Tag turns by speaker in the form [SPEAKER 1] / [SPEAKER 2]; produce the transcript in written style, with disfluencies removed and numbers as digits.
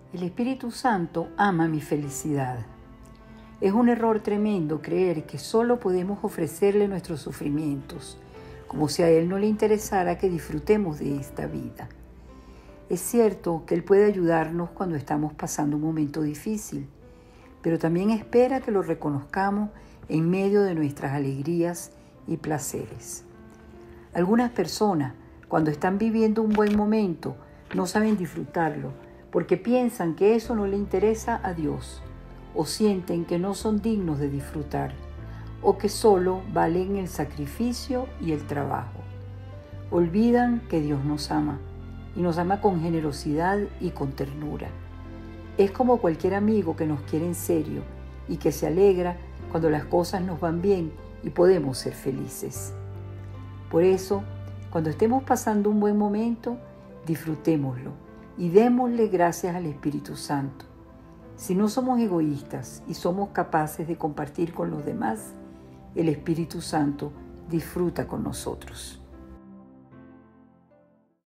[SPEAKER 1] El Espíritu Santo ama mi felicidad. Es un error tremendo creer que solo podemos ofrecerle nuestros sufrimientos, como si a Él no le interesara que disfrutemos de esta vida. Es cierto que Él puede ayudarnos cuando estamos pasando un momento difícil, pero también espera que lo reconozcamos en medio de nuestras alegrías y placeres. Algunas personas, cuando están viviendo un buen momento, no saben disfrutarlo porque piensan que eso no le interesa a Dios, o sienten que no son dignos de disfrutar, o que solo valen el sacrificio y el trabajo. Olvidan que Dios nos ama, y nos ama con generosidad y con ternura. Es como cualquier amigo que nos quiere en serio y que se alegra cuando las cosas nos van bien y podemos ser felices. Por eso, cuando estemos pasando un buen momento, disfrutémoslo y démosle gracias al Espíritu Santo. Si no somos egoístas y somos capaces de compartir con los demás, el Espíritu Santo disfruta con nosotros.